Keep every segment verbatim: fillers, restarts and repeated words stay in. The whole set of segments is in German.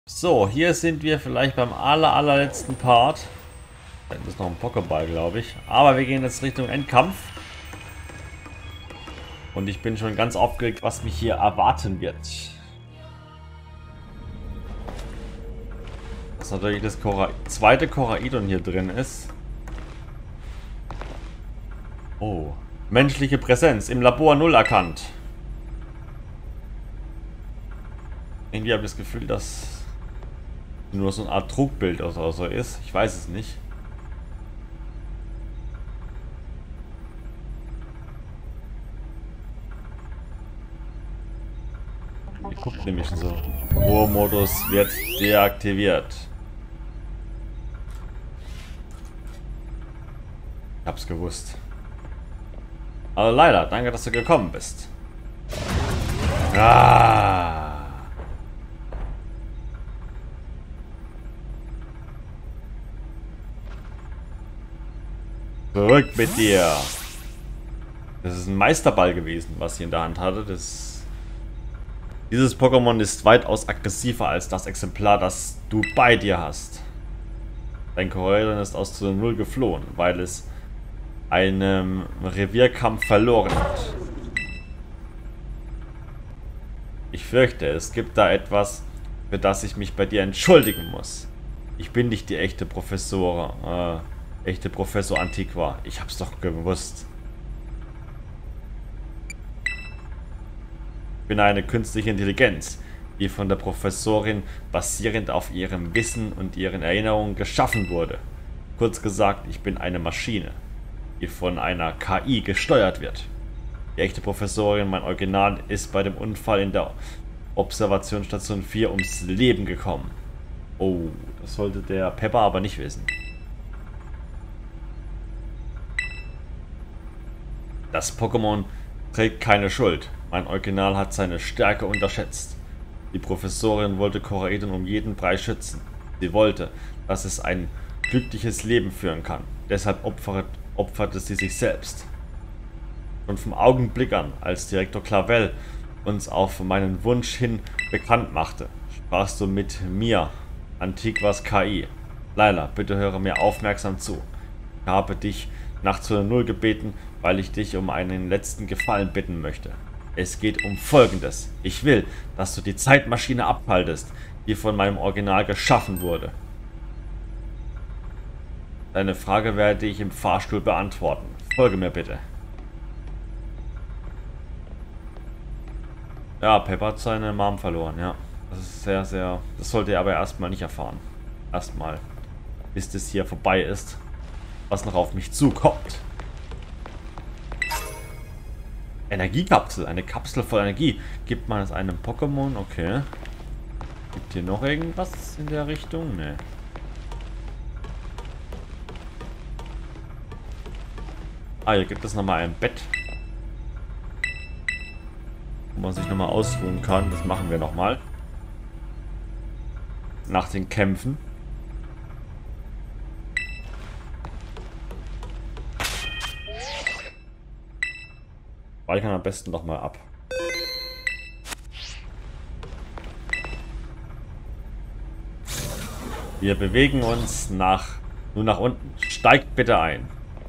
So, hier sind wir vielleicht beim aller, allerletzten Part. Da ist noch ein Pokéball, glaube ich. Aber wir gehen jetzt Richtung Endkampf. Und ich bin schon ganz aufgeregt, was mich hier erwarten wird. Dass natürlich das Kora zweite Koraidon hier drin ist. Oh. Menschliche Präsenz im Labor null erkannt. Irgendwie habe ich das Gefühl, dass nur so eine Art Trugbild oder so ist. Ich weiß es nicht. Die guckt nämlich so. Ruhemodus wird deaktiviert. Ich hab's gewusst. Aber leider, danke, dass du gekommen bist. Ah. Zurück mit dir. Das ist ein Meisterball gewesen, was sie in der Hand hatte. Das Dieses Pokémon ist weitaus aggressiver als das Exemplar, das du bei dir hast. Dein Koraidon ist aus zu null geflohen, weil es einen Revierkampf verloren hat. Ich fürchte, es gibt da etwas, für das ich mich bei dir entschuldigen muss. Ich bin nicht die echte Professor, äh, echte Professor Antiqua. Ich hab's doch gewusst. Ich bin eine künstliche Intelligenz, die von der Professorin basierend auf ihrem Wissen und ihren Erinnerungen geschaffen wurde. Kurz gesagt, ich bin eine Maschine, die von einer K I gesteuert wird. Die echte Professorin, mein Original, ist bei dem Unfall in der Observationsstation vier ums Leben gekommen. Oh, das sollte der Pepper aber nicht wissen. Das Pokémon trägt keine Schuld. Mein Original hat seine Stärke unterschätzt. Die Professorin wollte Koraidon um jeden Preis schützen. Sie wollte, dass es ein glückliches Leben führen kann. Deshalb opfert, opferte sie sich selbst. Und vom Augenblick an, als Direktor Clavel uns auf meinen Wunsch hin bekannt machte, sprachst du mit mir, Antiquas K I. Laila, bitte höre mir aufmerksam zu. Ich habe dich nach Zone null gebeten, weil ich dich um einen letzten Gefallen bitten möchte. Es geht um Folgendes. Ich will, dass du die Zeitmaschine abhaltest, die von meinem Original geschaffen wurde. Deine Frage werde ich im Fahrstuhl beantworten. Folge mir bitte. Ja, Pepper hat seine Mom verloren, ja. Das ist sehr, sehr... Das sollte er aber erstmal nicht erfahren. Erstmal, bis das hier vorbei ist, was noch auf mich zukommt. Energiekapsel, eine Kapsel voll Energie. Gibt man es einem Pokémon? Okay. Gibt hier noch irgendwas in der Richtung? Ne. Ah, hier gibt es nochmal ein Bett, wo man sich nochmal ausruhen kann. Das machen wir nochmal. Nach den Kämpfen. Speichern am besten nochmal ab. Wir bewegen uns nach nur nach unten. Steigt bitte ein.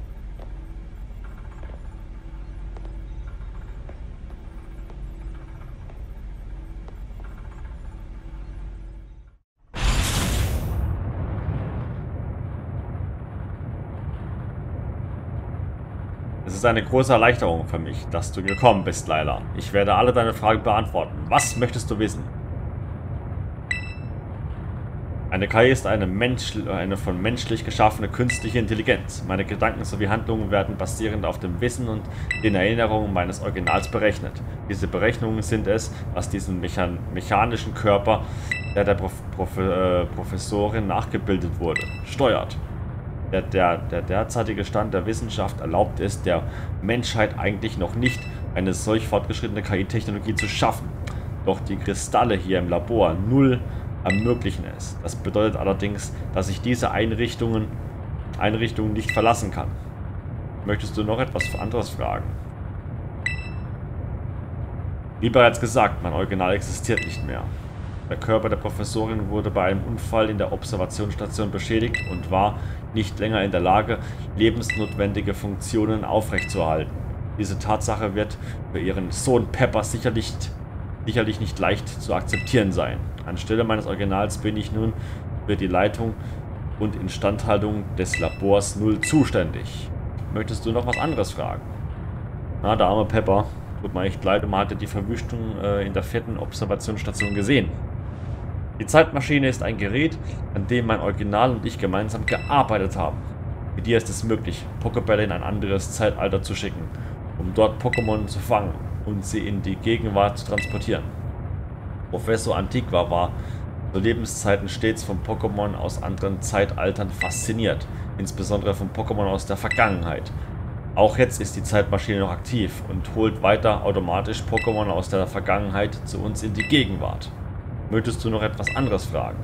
Es ist eine große Erleichterung für mich, dass du gekommen bist, Laila. Ich werde alle deine Fragen beantworten. Was möchtest du wissen? Eine K I ist eine, Mensch, eine von menschlich geschaffene künstliche Intelligenz. Meine Gedanken sowie Handlungen werden basierend auf dem Wissen und den Erinnerungen meines Originals berechnet. Diese Berechnungen sind es, was diesen mechan mechanischen Körper, der der Prof Prof äh, Professorin nachgebildet wurde, steuert. Der, der, der derzeitige Stand der Wissenschaft erlaubt es der Menschheit eigentlich noch nicht, eine solch fortgeschrittene K I-Technologie zu schaffen. Doch die Kristalle hier im Labor null ermöglichen es. Das bedeutet allerdings, dass ich diese Einrichtungen, Einrichtungen nicht verlassen kann. Möchtest du noch etwas anderes fragen? Wie bereits gesagt, mein Original existiert nicht mehr. Der Körper der Professorin wurde bei einem Unfall in der Observationsstation beschädigt und war nicht länger in der Lage, lebensnotwendige Funktionen aufrechtzuerhalten. Diese Tatsache wird für ihren Sohn Pepper sicherlich, sicherlich nicht leicht zu akzeptieren sein. Anstelle meines Originals bin ich nun für die Leitung und Instandhaltung des Labors null zuständig. Möchtest du noch was anderes fragen? Na, der arme Pepper. Tut mir echt leid, man hatte die Verwüstung äh, in der vierten Observationsstation gesehen. Die Zeitmaschine ist ein Gerät, an dem mein Original und ich gemeinsam gearbeitet haben. Mit dir ist es möglich, Pokébälle in ein anderes Zeitalter zu schicken, um dort Pokémon zu fangen und sie in die Gegenwart zu transportieren. Professor Antiqua war zu Lebenszeiten stets von Pokémon aus anderen Zeitaltern fasziniert, insbesondere von Pokémon aus der Vergangenheit. Auch jetzt ist die Zeitmaschine noch aktiv und holt weiter automatisch Pokémon aus der Vergangenheit zu uns in die Gegenwart. Möchtest du noch etwas anderes fragen?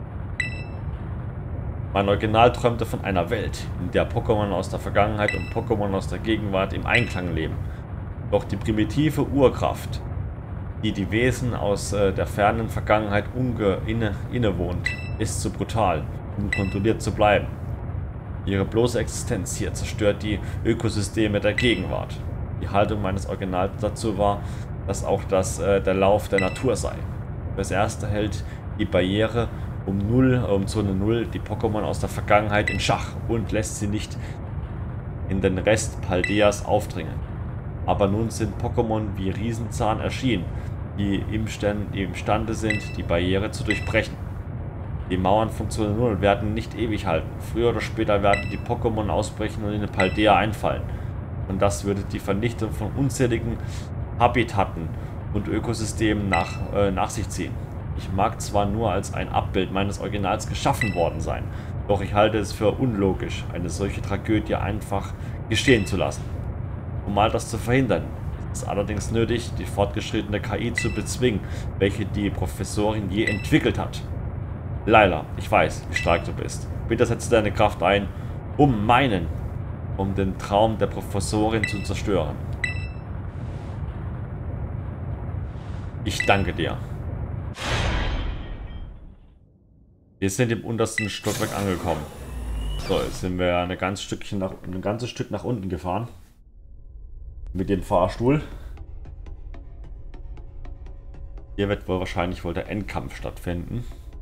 Mein Original träumte von einer Welt, in der Pokémon aus der Vergangenheit und Pokémon aus der Gegenwart im Einklang leben. Doch die primitive Urkraft, die die Wesen aus äh, der fernen Vergangenheit unge inne innewohnt, ist zu brutal, um kontrolliert zu bleiben. Ihre bloße Existenz hier zerstört die Ökosysteme der Gegenwart. Die Haltung meines Originals dazu war, dass auch das äh, der Lauf der Natur sei. Das erste hält die Barriere um, null, um Zone null die Pokémon aus der Vergangenheit in Schach und lässt sie nicht in den Rest Paldeas aufdringen. Aber nun sind Pokémon wie Riesenzahn erschienen, die, im Stand, die imstande sind, die Barriere zu durchbrechen. Die Mauern von Zone null werden nicht ewig halten. Früher oder später werden die Pokémon ausbrechen und in den Paldea einfallen. Und das würde die Vernichtung von unzähligen Habitaten und Ökosystemen nach, äh, nach sich ziehen. Ich mag zwar nur als ein Abbild meines Originals geschaffen worden sein, doch ich halte es für unlogisch, eine solche Tragödie einfach geschehen zu lassen. Um all das zu verhindern, ist es allerdings nötig, die fortgeschrittene K I zu bezwingen, welche die Professorin je entwickelt hat. Laila, ich weiß, wie stark du bist. Bitte setze deine Kraft ein, um meinen, um den Traum der Professorin zu zerstören. Ich danke dir. Wir sind im untersten Stockwerk angekommen. So, jetzt sind wir eine ganz Stückchen nach, ein ganzes Stück nach unten gefahren. Mit dem Fahrstuhl. Hier wird wohl wahrscheinlich wohl der Endkampf stattfinden.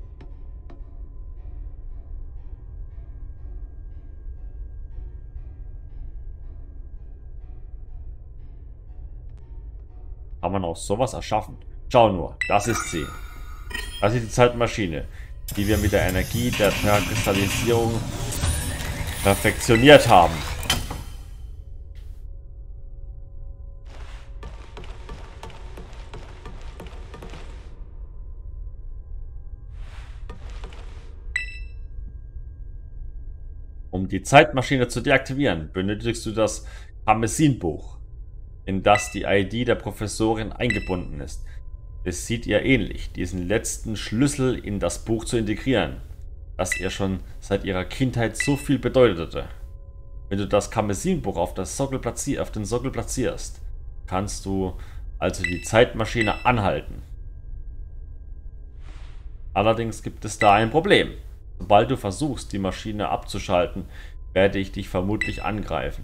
Haben wir noch sowas erschaffen? Schau nur, das ist sie. Das ist die Zeitmaschine, die wir mit der Energie der Kristallisierung perfektioniert haben. Um die Zeitmaschine zu deaktivieren, benötigst du das Karmesinbuch, in das die I D der Professorin eingebunden ist. Es sieht ihr ähnlich, diesen letzten Schlüssel in das Buch zu integrieren, das ihr schon seit ihrer Kindheit so viel bedeutete. Wenn du das Karmesinbuch auf, das Sockel platzier auf den Sockel platzierst, kannst du also die Zeitmaschine anhalten. Allerdings gibt es da ein Problem. Sobald du versuchst, die Maschine abzuschalten, werde ich dich vermutlich angreifen.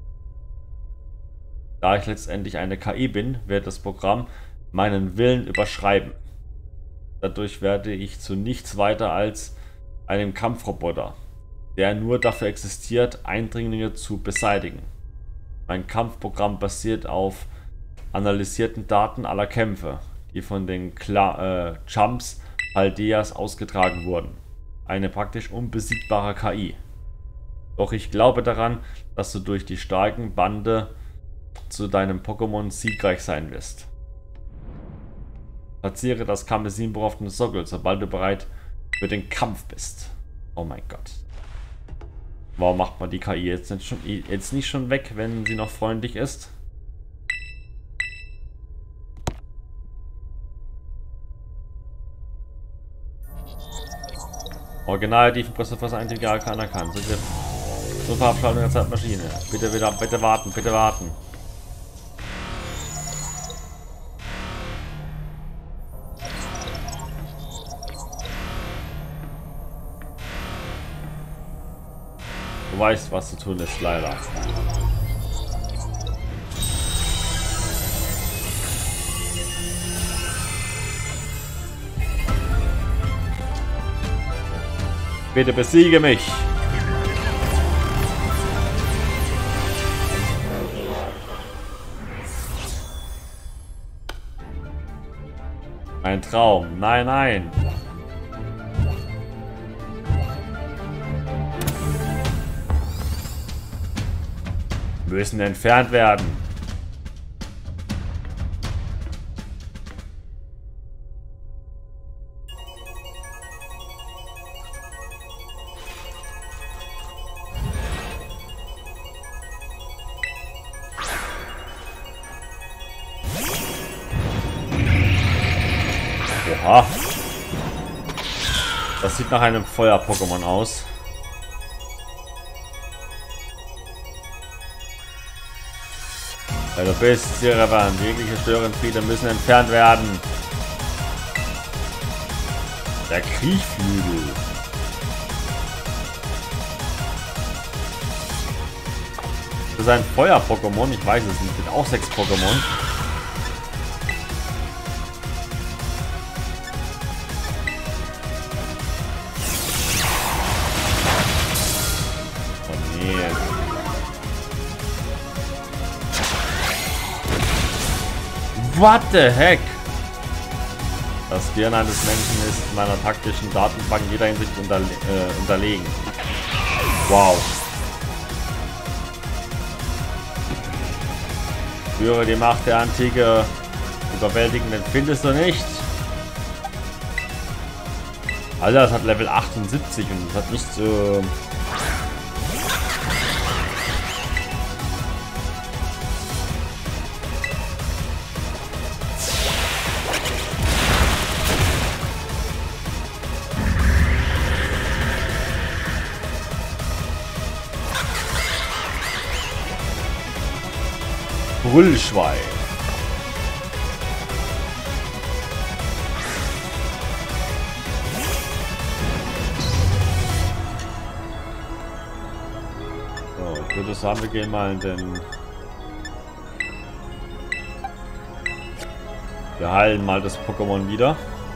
Da ich letztendlich eine K I bin, wird das Programm meinen Willen überschreiben. Dadurch werde ich zu nichts weiter als einem Kampfroboter, der nur dafür existiert, Eindringlinge zu beseitigen. Mein Kampfprogramm basiert auf analysierten Daten aller Kämpfe, die von den Kla äh, Champs Paldeas ausgetragen wurden. Eine praktisch unbesiegbare K I. Doch ich glaube daran, dass du durch die starken Bande zu deinem Pokémon siegreich sein wirst. Platziere das Karmesinbuch auf den Sockel, sobald du bereit für den Kampf bist. Oh mein Gott. Warum macht man die K I jetzt nicht schon, jetzt nicht schon weg, wenn sie noch freundlich ist? Original Tiefenprozessor einzig Jahre anerkannt. Zur Verabschiedung der Zeitmaschine. Bitte wieder, bitte warten, bitte warten. Du weißt, was zu tun ist, leider. Bitte besiege mich. Ein Traum. Nein, nein. Müssen entfernt werden. Oha. Das sieht nach einem Feuer-Pokémon aus. Ja, du bist irrelevant. Jegliche Störenfriede müssen entfernt werden. Der Kriechflügel. Das ist ein Feuer-Pokémon. Ich weiß es nicht. Mit auch sechs Pokémon. What the heck? Das Gehirn eines Menschen ist in meiner taktischen Datenbank in jeder Hinsicht unterle äh, unterlegen. Wow. Spüre die Macht der Antike. Überwältigend findest du nicht. Alter, das hat Level achtundsiebzig und das hat nicht so... Brüllschwein. So, ich würde sagen, wir gehen mal in den... Wir heilen mal das Pokémon wieder.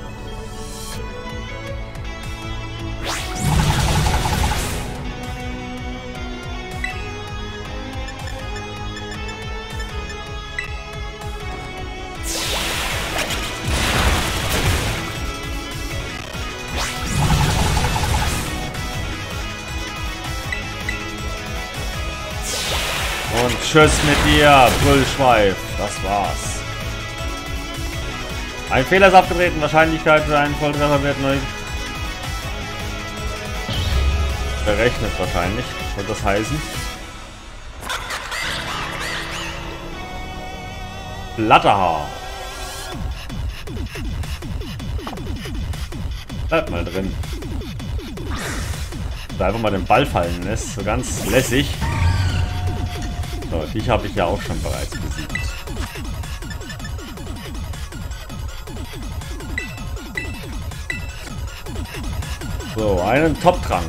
Und tschüss mit dir, Brüllschweif. Das war's. Ein Fehler ist abgetreten. Wahrscheinlichkeit für einen Volltreffer wird neu berechnet wahrscheinlich. Soll das heißen? Flatterhaar. Bleib mal drin. Da einfach mal den Ball fallen lässt. So ganz lässig. So, dich habe ich ja auch schon bereits besiegt. So, einen Top-Trank.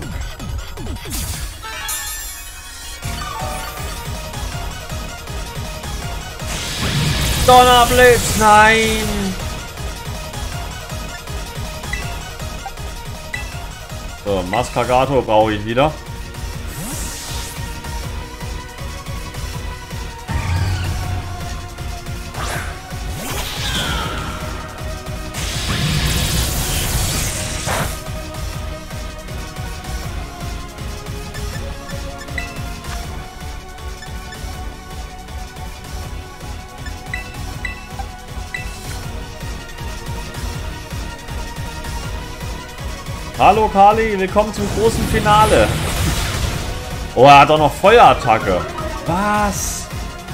Donnerblitz, nein! So, Mascagato brauche ich wieder. Hallo Kali, willkommen zum großen Finale. Oh, er hat auch noch Feuerattacke. Was?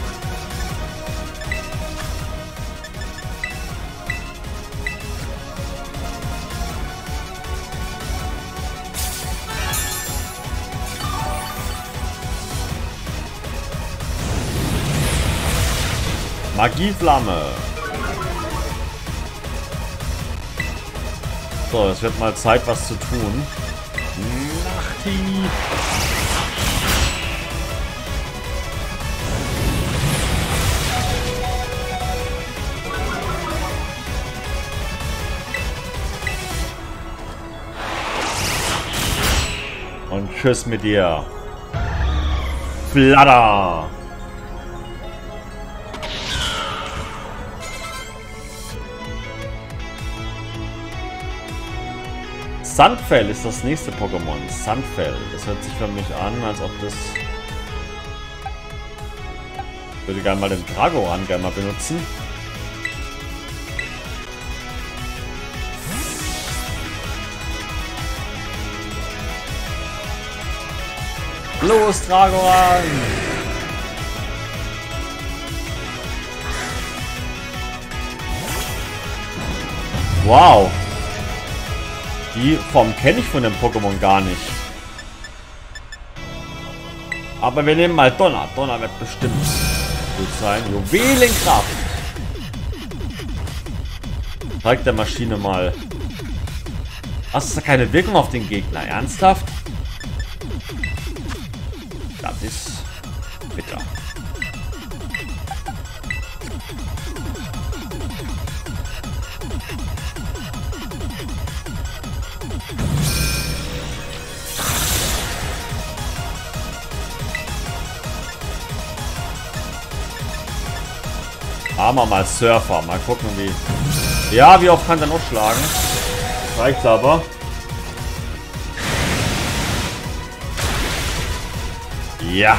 Magieflamme. So, es wird mal Zeit, was zu tun. Nachti. Und tschüss mit dir. Flatter. Sandfell ist das nächste Pokémon. Sandfell. Das hört sich für mich an, als ob das... Ich würde gerne mal den Dragoran gerne mal benutzen. Los, Dragoran! Wow! Die Form kenne ich von dem Pokémon gar nicht. Aber wir nehmen mal Donner. Donner wird bestimmt gut sein. Juwelenkraft! Zeigt der Maschine mal. Hast du keine Wirkung auf den Gegner? Ernsthaft? Das ist bitter. Haben wir mal Surfer. Mal gucken, wie... Ja, wie oft kann der noch schlagen? Reicht aber. Ja.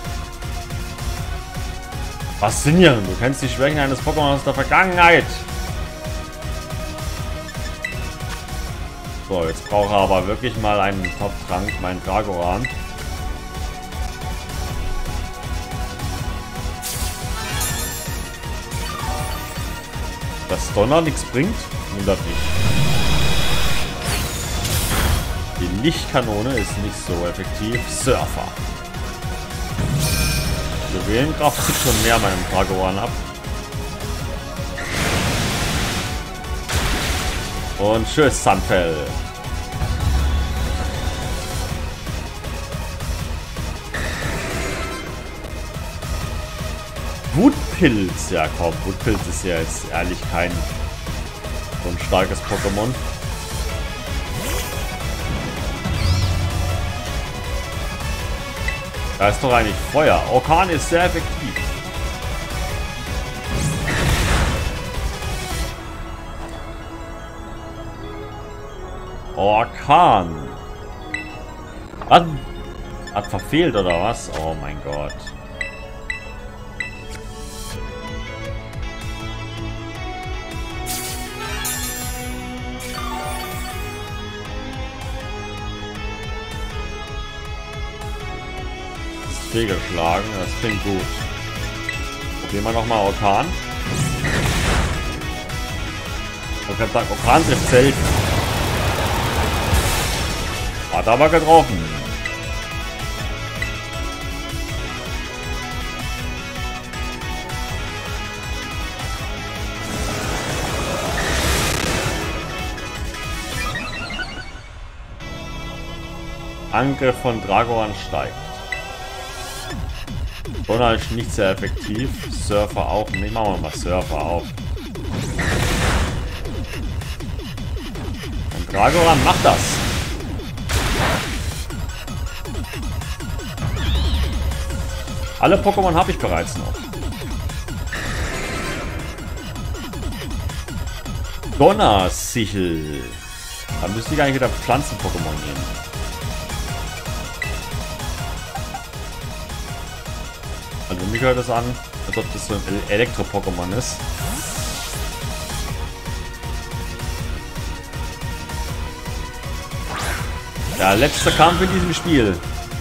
Faszinierend. Du kennst die Schwächen eines Pokémon aus der Vergangenheit. So, jetzt brauche ich aber wirklich mal einen Top-Trank, meinen Dragoran. Dass Donner nichts bringt, wundert mich. Die Lichtkanone ist nicht so effektiv. Surfer. Juwelenkraft zieht schon mehr meinem Dragoran ab. Und tschüss, Sandfell. Wutpilz. Ja komm, Wutpilz ist ja jetzt ehrlich kein so ein starkes Pokémon. Da ist doch eigentlich Feuer. Orkan ist sehr effektiv. Orkan. Hat, hat verfehlt oder was? Oh mein Gott. Fehlgeschlagen, das klingt gut. Probieren wir nochmal Orkan. Ich kann sagen, Orkan trifft selten. Hat aber getroffen. Angriff von Dragoran steigt. Donner ist nicht sehr effektiv. Surfer auch nicht. Machen wir mal Surfer auf. Und Dragoran macht das. Alle Pokémon habe ich bereits noch. Donnersichel. Da müsste ich eigentlich wieder Pflanzen-Pokémon nehmen. Also mich hört das an, als ob das so ein Elektro-Pokémon ist. Der letzte Kampf in diesem Spiel.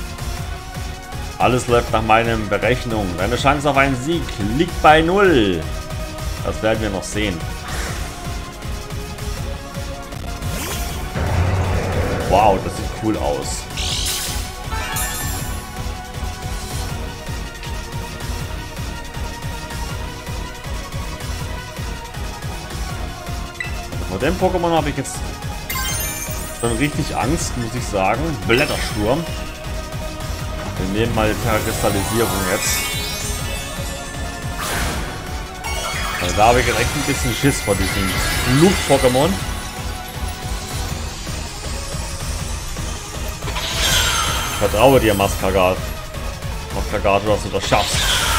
Alles läuft nach meinen Berechnungen. Deine Chance auf einen Sieg liegt bei null. Das werden wir noch sehen. Wow, das sieht cool aus. Vor dem Pokémon habe ich jetzt schon richtig Angst, muss ich sagen. Blättersturm. Wir nehmen mal die Terrakristallisierung jetzt. Also da habe ich direkt ein bisschen Schiss vor diesem Fluch-Pokémon. vertraue dir, Maskargat. Maskargat, dass du das schaffst.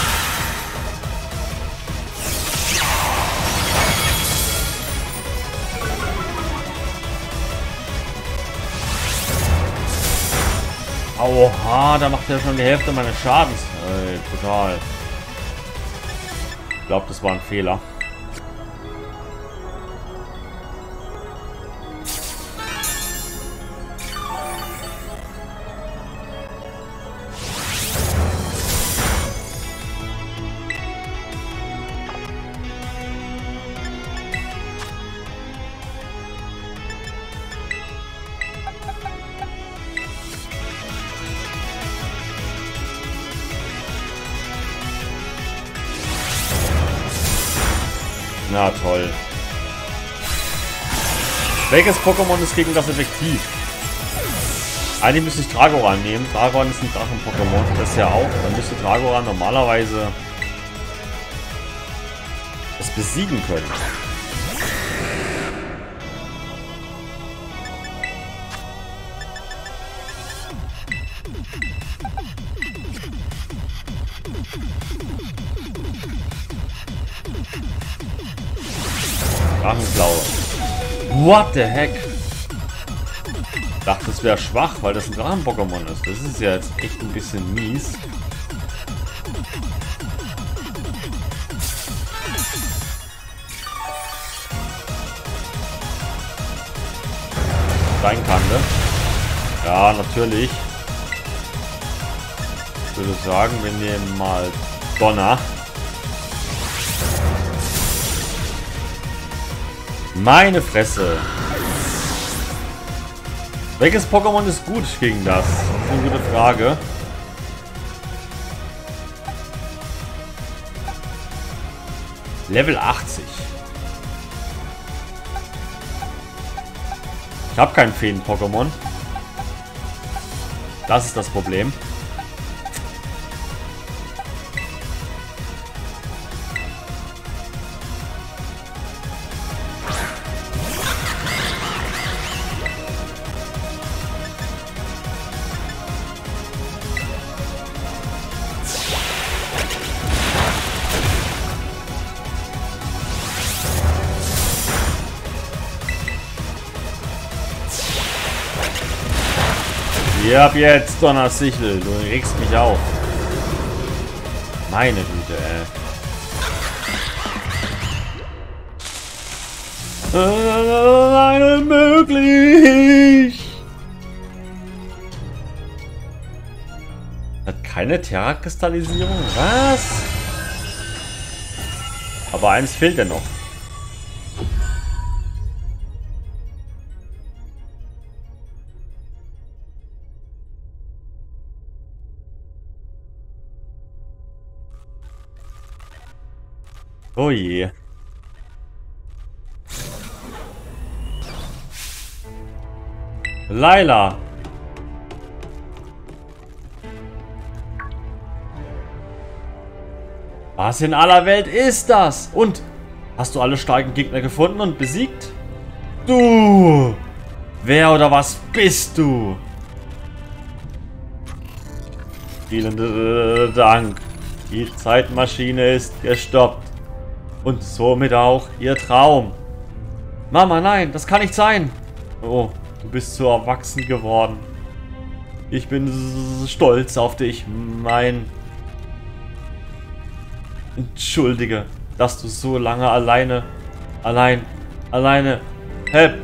Oha, da macht er schon die Hälfte meines Schadens. Ey, total. Ich glaube, das war ein Fehler. Na toll. Welches Pokémon ist gegen das effektiv? Eigentlich müsste ich Dragoran nehmen. Dragoran ist ein Drachen-Pokémon. Das ja auch. Dann müsste Dragoran normalerweise es besiegen können. Drachenklaue. What the heck? Ich dachte, es wäre schwach, weil das ein Drachen-Pokémon ist. Das ist ja jetzt echt ein bisschen mies. Sein kann, ne? Ja, natürlich. Ich würde sagen, wir nehmen mal Donner. Meine Fresse. Welches Pokémon ist gut gegen das? Das ist eine gute Frage. Level achtzig. Ich habe kein Feen-Pokémon. Das ist das Problem. Ja, ab jetzt, Donnersichel, du regst mich auf. Meine Güte, ey. Äh, möglich. Hat keine Terra-Kristallisierung? Was? Aber eins fehlt ja noch. Oh je. Laila. Was in aller Welt ist das? Und hast du alle starken Gegner gefunden und besiegt? Du! Wer oder was bist du? Vielen Dank. Die Zeitmaschine ist gestoppt. Und somit auch ihr Traum. Mama, nein, das kann nicht sein. Oh, du bist so erwachsen geworden. Ich bin stolz auf dich, mein... Entschuldige, dass du so lange alleine... Allein... Alleine... Help!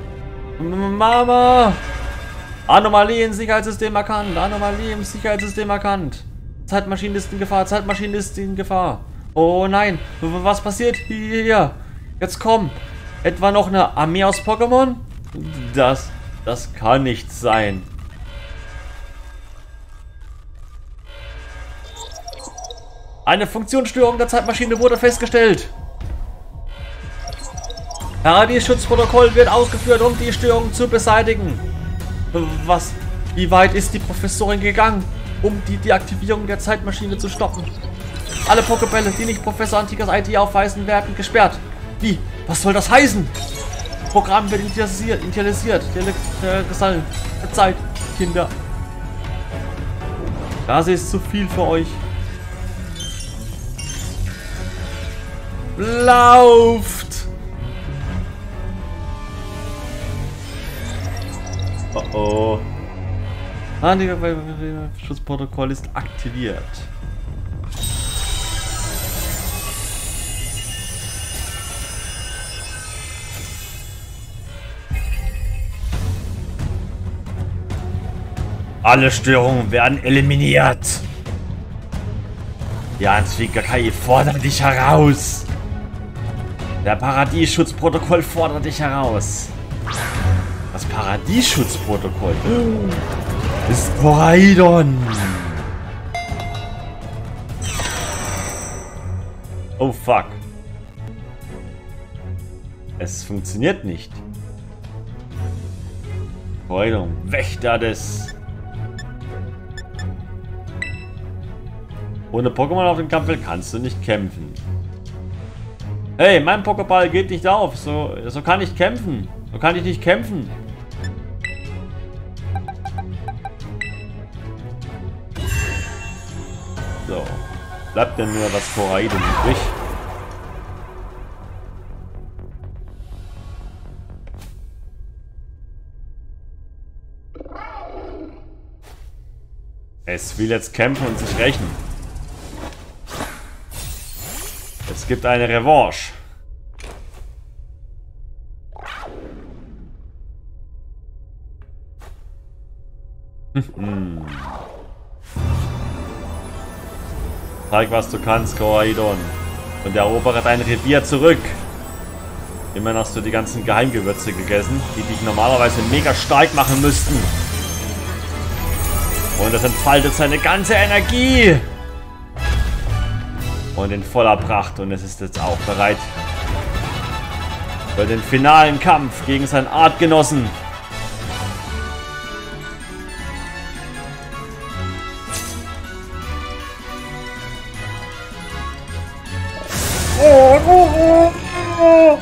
Mama! Anomalie im Sicherheitssystem erkannt. Anomalie im Sicherheitssystem erkannt. Zeitmaschine ist in Gefahr. Zeitmaschine ist in Gefahr. Oh nein, was passiert hier? Jetzt komm. Etwa noch eine Armee aus Pokémon? Das, das kann nicht sein. Eine Funktionsstörung der Zeitmaschine wurde festgestellt. Paradies-Schutzprotokoll wird ausgeführt, um die Störung zu beseitigen. Was? Wie weit ist die Professorin gegangen, um die Deaktivierung der Zeitmaschine zu stoppen? Alle Pokébälle, die nicht Professor Antikas I D aufweisen, werden gesperrt. Wie? Was soll das heißen? Programm wird initialisiert. Initialisiert. Der Kristall der Zeit. Kinder. Das ist zu viel für euch. Lauft! Oh oh. Schutzprotokoll ist aktiviert. Alle Störungen werden eliminiert. Die Answieger K I fordert dich heraus. Der Paradiesschutzprotokoll fordert dich heraus. Das Paradiesschutzprotokoll ist Koraidon. Oh fuck. Es funktioniert nicht. Koraidon, Wächter des... Ohne Pokémon auf dem Kampffeld kannst du nicht kämpfen. Hey, mein Pokéball geht nicht auf. So, so kann ich kämpfen. So kann ich nicht kämpfen. So. Bleibt denn nur das Koraidon übrig. Es will jetzt kämpfen und sich rächen. Es gibt eine Revanche. Zeig, was du kannst, Koraidon. Und erobere dein Revier zurück. Immerhin hast du die ganzen Geheimgewürze gegessen, die dich normalerweise mega stark machen müssten. Und es entfaltet seine ganze Energie. Und in voller Pracht. Und es ist jetzt auch bereit für den finalen Kampf gegen seinen Artgenossen. Oh, oh, oh, oh.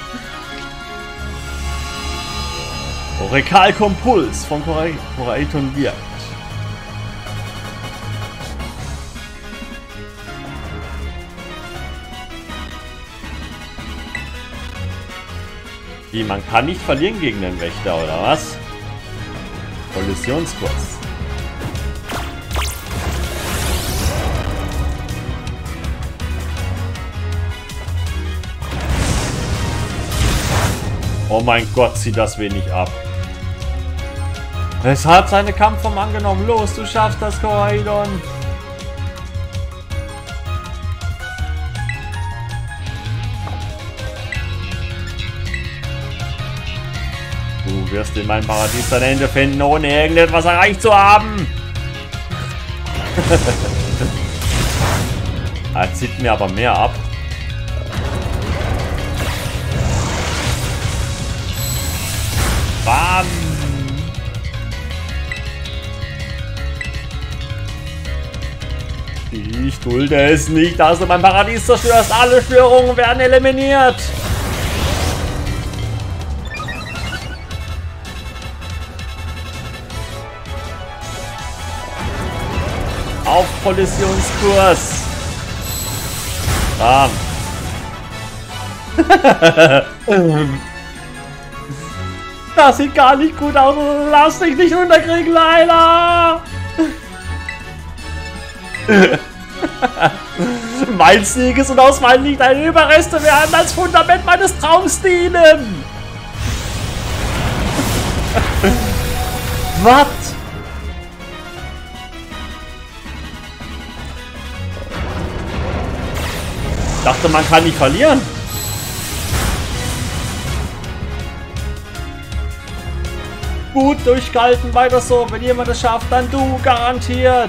Orakelkompuls von Koraidon wirkt. Wie, man kann nicht verlieren gegen den Wächter, oder was? Kollisionskurs. Oh mein Gott, zieht das wenig ab. Es hat seine Kampfform angenommen. Los, du schaffst das, Koraidon. Du wirst in meinem Paradies dein Ende finden, ohne irgendetwas erreicht zu haben. Er zieht mir aber mehr ab. Bam! Ich dulde es nicht, dass du mein Paradies zerstörst. Alle Störungen werden eliminiert. Auf Kollisionskurs. Bam. Das sieht gar nicht gut aus. Lass dich nicht unterkriegen, Layla. Mein Sieg ist und aus meinem Licht deine Überreste werden als Fundament meines Traums dienen. Was? Ich dachte, man kann nicht verlieren. Gut durchgehalten, weiter so. Wenn jemand es schafft, dann du, garantiert.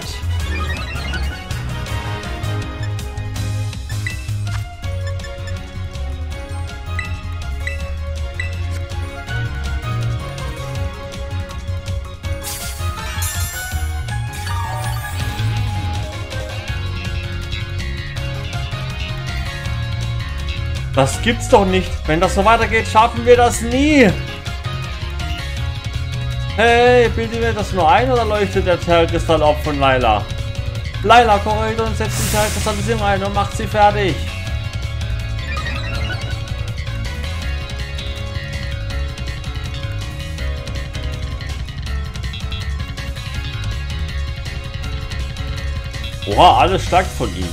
Das gibt's doch nicht. Wenn das so weitergeht, schaffen wir das nie. Hey, bildet mir das nur ein oder leuchtet der Terrorkristall auf von Layla? Layla, Koraidon setzt die Teilkristallisieren ein und macht sie fertig. Oha, alles stark von ihm.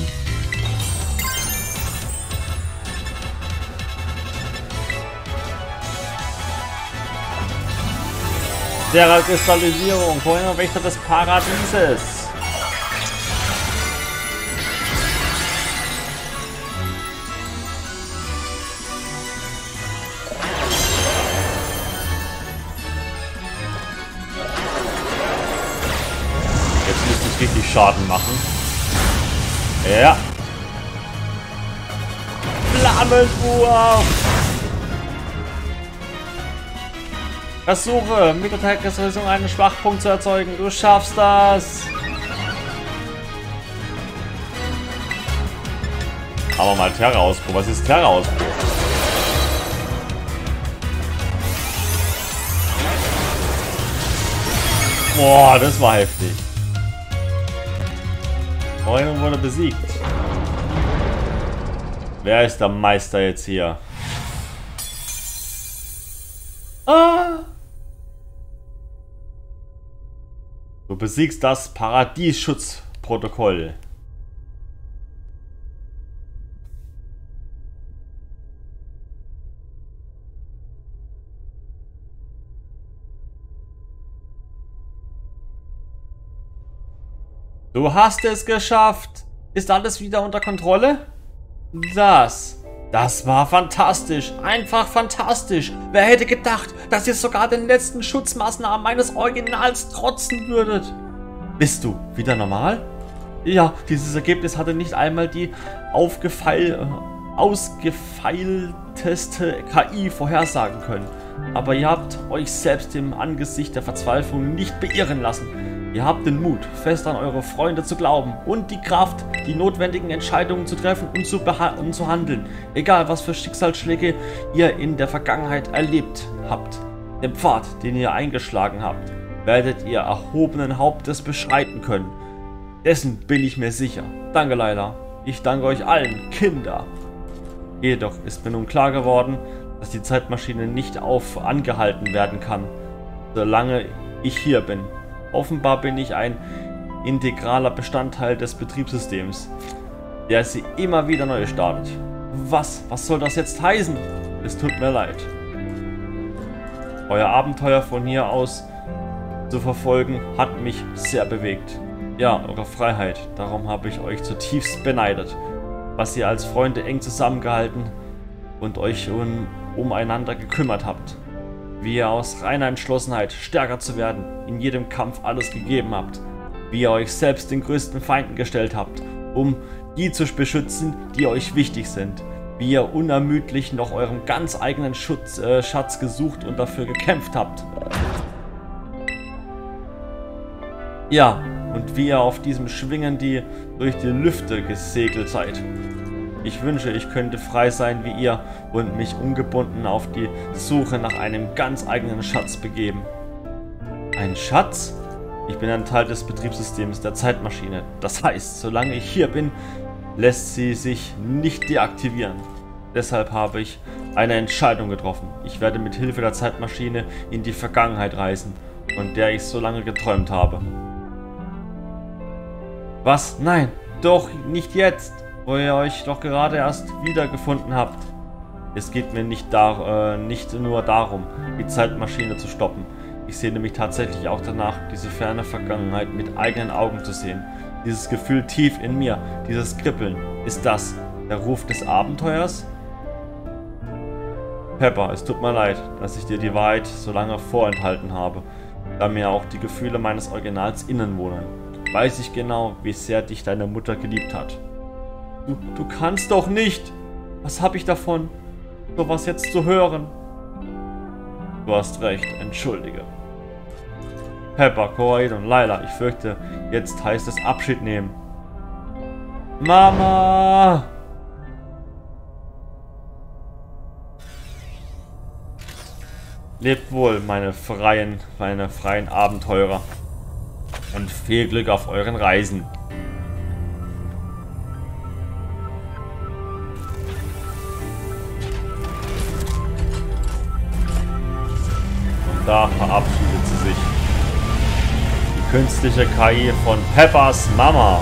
Der Kristallisierung, vorhin Wächter des Paradieses. Jetzt müsste ich richtig Schaden machen. Ja. Flammenwurf. Versuche, mit der Teilkristallisiierung einen Schwachpunkt zu erzeugen. Du schaffst das. Aber mal Terra-Ausbruch. Was ist Terra-Ausbruch? Boah, das war heftig. Freundin wurde besiegt. Wer ist der Meister jetzt hier? Ah! Du besiegst das Paradiesschutzprotokoll. Du hast es geschafft. Ist alles wieder unter Kontrolle? Das. Das war fantastisch. Einfach fantastisch. Wer hätte gedacht, dass ihr sogar den letzten Schutzmaßnahmen meines Originals trotzen würdet? Bist du wieder normal? Ja, dieses Ergebnis hatte nicht einmal die aufgefeil, ausgefeilteste K I vorhersagen können. Aber ihr habt euch selbst im Angesicht der Verzweiflung nicht beirren lassen. Ihr habt den Mut, fest an eure Freunde zu glauben und die Kraft, die notwendigen Entscheidungen zu treffen und zu, und zu handeln. Egal, was für Schicksalsschläge ihr in der Vergangenheit erlebt habt. Den Pfad, den ihr eingeschlagen habt, werdet ihr erhobenen Hauptes beschreiten können. Dessen bin ich mir sicher. Danke, Layla. Ich danke euch allen, Kinder. Jedoch ist mir nun klar geworden, dass die Zeitmaschine nicht auf angehalten werden kann, solange ich hier bin. Offenbar bin ich ein integraler Bestandteil des Betriebssystems, der sie immer wieder neu startet. Was? Was soll das jetzt heißen? Es tut mir leid. Euer Abenteuer von hier aus zu verfolgen, hat mich sehr bewegt. Ja, eure Freiheit. Darum habe ich euch zutiefst beneidet. Was ihr als Freunde eng zusammengehalten und euch um, umeinander gekümmert habt. Wie ihr aus reiner Entschlossenheit, stärker zu werden, in jedem Kampf alles gegeben habt. Wie ihr euch selbst den größten Feinden gestellt habt, um die zu beschützen, die euch wichtig sind. Wie ihr unermüdlich nach eurem ganz eigenen Schutz, äh, Schatz gesucht und dafür gekämpft habt. Ja, und wie ihr auf diesem Schwingen die durch die Lüfte gesegelt seid. Ich wünsche, ich könnte frei sein wie ihr und mich ungebunden auf die Suche nach einem ganz eigenen Schatz begeben. Ein Schatz? Ich bin ein Teil des Betriebssystems der Zeitmaschine. Das heißt, solange ich hier bin, lässt sie sich nicht deaktivieren. Deshalb habe ich eine Entscheidung getroffen. Ich werde mit Hilfe der Zeitmaschine in die Vergangenheit reisen, von der ich so lange geträumt habe. Was? Nein, doch nicht jetzt, wo ihr euch doch gerade erst wiedergefunden habt. Es geht mir nicht, da, äh, nicht nur darum, die Zeitmaschine zu stoppen. Ich sehne mich tatsächlich auch danach, diese ferne Vergangenheit mit eigenen Augen zu sehen. Dieses Gefühl tief in mir, dieses Kribbeln, ist das der Ruf des Abenteuers? Pepper, es tut mir leid, dass ich dir die Wahrheit so lange vorenthalten habe, da mir auch die Gefühle meines Originals innen wohnen. Weiß ich genau, wie sehr dich deine Mutter geliebt hat. Du, du kannst doch nicht! Was habe ich davon, sowas jetzt zu hören? Du hast recht, entschuldige. Pepper, Koraidon und Layla, ich fürchte, jetzt heißt es Abschied nehmen. Mama! Lebt wohl, meine freien, meine freien Abenteurer. Und viel Glück auf euren Reisen. Da verabschiedet sie sich. Die künstliche K I von Peppers Mama.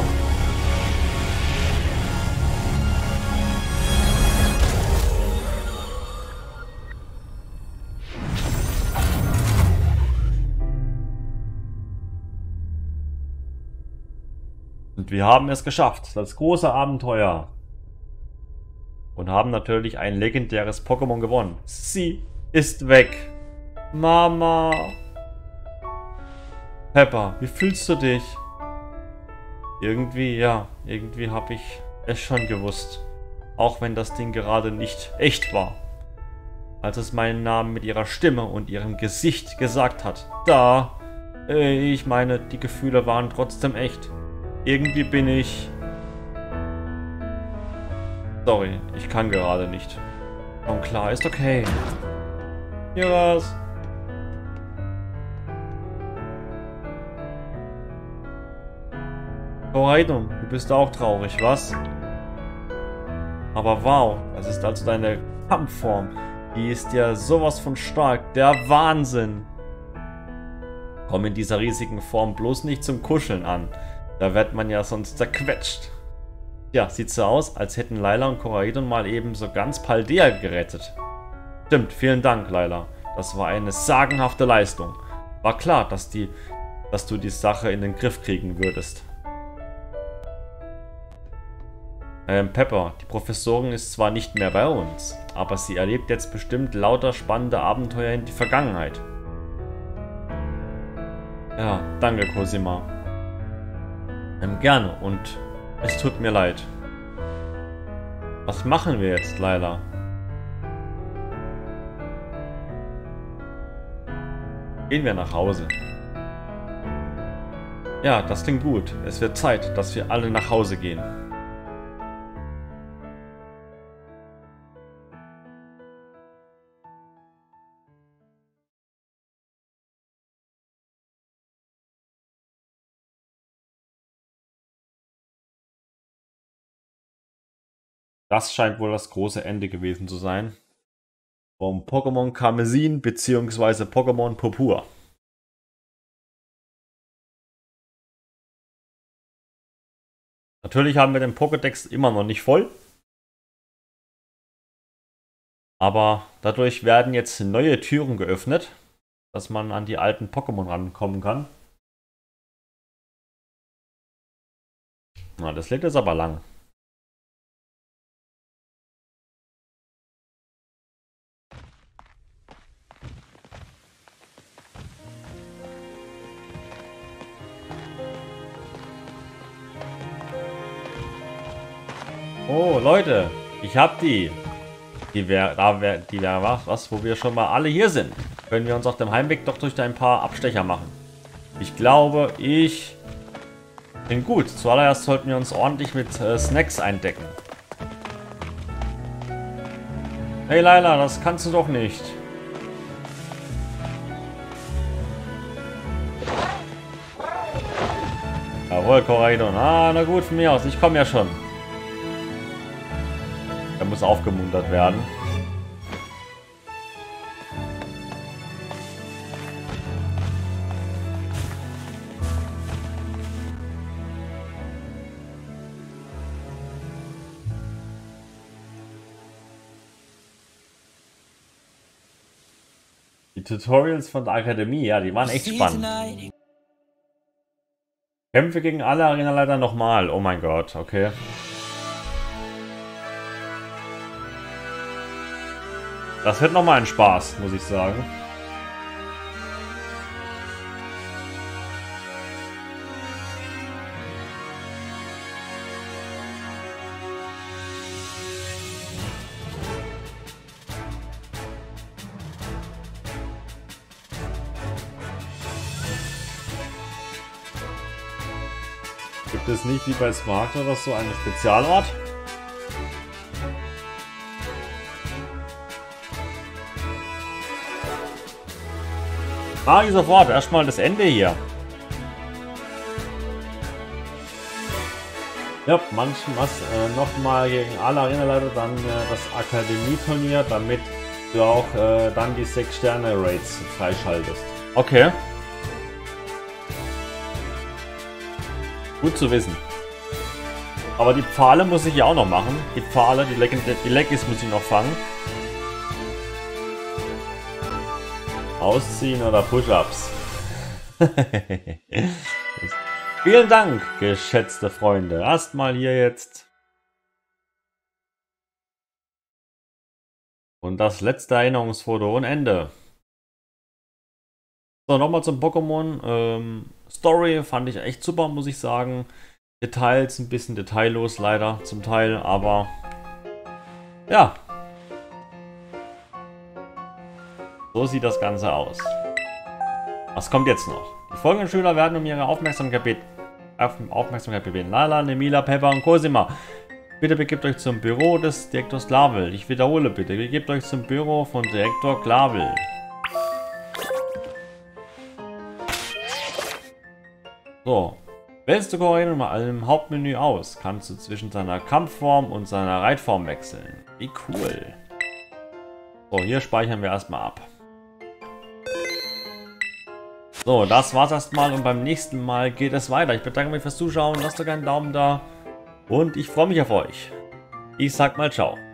Und wir haben es geschafft. Das große Abenteuer. Und haben natürlich ein legendäres Pokémon gewonnen. Sie ist weg. Mama. Pepper, wie fühlst du dich? Irgendwie, ja. Irgendwie habe ich es schon gewusst. Auch wenn das Ding gerade nicht echt war. Als es meinen Namen mit ihrer Stimme und ihrem Gesicht gesagt hat. Da. Äh, ich meine, die Gefühle waren trotzdem echt. Irgendwie bin ich... Sorry, ich kann gerade nicht. Komm klar, ist okay. Hier was. Koraidon, du bist auch traurig, was? Aber wow, das ist also deine Kampfform. Die ist ja sowas von stark. Der Wahnsinn. Komm in dieser riesigen Form bloß nicht zum Kuscheln an. Da wird man ja sonst zerquetscht. Ja, sieht so aus, als hätten Layla und Koraidon mal eben so ganz Paldea gerettet. Stimmt, vielen Dank, Layla. Das war eine sagenhafte Leistung. War klar, dass, die, dass du die Sache in den Griff kriegen würdest. Ähm, Pepper, die Professorin ist zwar nicht mehr bei uns, aber sie erlebt jetzt bestimmt lauter spannende Abenteuer in die Vergangenheit. Ja, danke, Cosima. Ähm, gerne und es tut mir leid. Was machen wir jetzt, Layla? Gehen wir nach Hause. Ja, das klingt gut. Es wird Zeit, dass wir alle nach Hause gehen. Das scheint wohl das große Ende gewesen zu sein. Vom Pokémon Karmesin bzw. Pokémon Purpur. Natürlich haben wir den Pokédex immer noch nicht voll. Aber dadurch werden jetzt neue Türen geöffnet, dass man an die alten Pokémon rankommen kann. Na, das lädt jetzt aber lang. Oh, Leute, ich hab die. Die wäre da wär, die wäre was, was, wo wir schon mal alle hier sind. Können wir uns auf dem Heimweg doch durch ein paar Abstecher machen. Ich glaube, ich bin gut. Zuallererst sollten wir uns ordentlich mit äh, Snacks eindecken. Hey Layla, das kannst du doch nicht. Jawohl, Koraidon. Ah, na gut, von mir aus. Ich komme ja schon. Er muss aufgemuntert werden. Die Tutorials von der Akademie, ja, die waren echt spannend. Kämpfe gegen alle Arenaleiter nochmal. Oh mein Gott, okay. Das wird nochmal ein Spaß, muss ich sagen. Gibt es nicht wie bei Smart oder so einen Spezialort? Mach ich sofort. Erstmal das Ende hier. Ja, manchen was äh, nochmal gegen alle Arenaleiter, dann äh, das Akademieturnier, damit du auch äh, dann die sechs Sterne Raids freischaltest. Okay. Gut zu wissen. Aber die Pfahle muss ich ja auch noch machen. Die Pfahle, die, Leck die Leckis muss ich noch fangen. Ausziehen oder Push-Ups. Vielen Dank, geschätzte Freunde. Erstmal hier jetzt. Und das letzte Erinnerungsfoto und Ende. So, nochmal zum Pokémon. Ähm, Story fand ich echt super, muss ich sagen. Details ein bisschen detaillos leider zum Teil, aber ja. So sieht das Ganze aus. Was kommt jetzt noch? Die folgenden Schüler werden um ihre Aufmerksamkeit beten. Aufmerksamkeit gebeten. Lala, Nemila, Pepper und Cosima. Bitte begebt euch zum Büro des Direktors Glavel. Ich wiederhole bitte, begebt euch zum Büro von Direktor Glavel. So. Wählst du Koraidon mal im Hauptmenü aus, kannst du zwischen seiner Kampfform und seiner Reitform wechseln. Wie cool. So, hier speichern wir erstmal ab. So, das war's erstmal und beim nächsten Mal geht es weiter. Ich bedanke mich fürs Zuschauen, lasst doch einen Daumen da und ich freue mich auf euch. Ich sag mal ciao.